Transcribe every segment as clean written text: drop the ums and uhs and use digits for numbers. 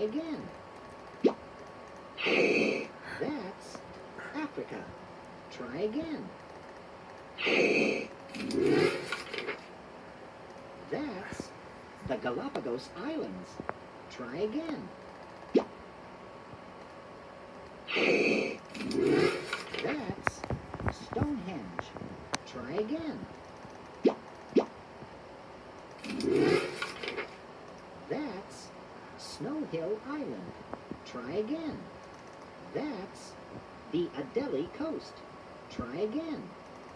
again. That's Africa. Try again. That's the Galapagos Islands. Try again. That's Stonehenge. Try again. That's Snow Hill Island. Try again. That's the Adelie Coast. Try again.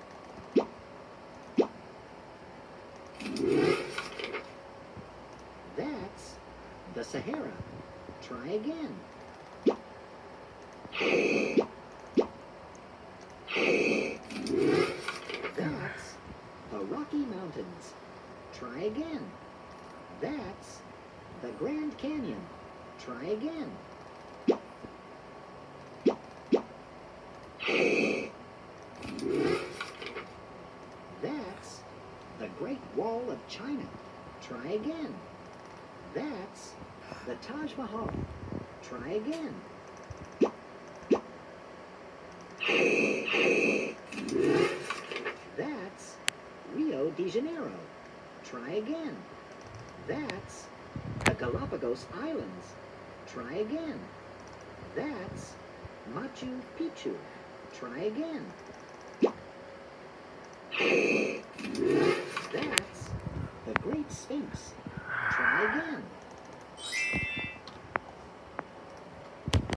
That's the Sahara. Try again. That's the Rocky Mountains. Try again. That's the Grand Canyon. Try again. That's the Great Wall of China. Try again. That's the Taj Mahal. Try again. That's Rio de Janeiro. Try again. That's the Galapagos Islands. Try again. That's Machu Picchu. Try again. That's the Great Sphinx. Try again.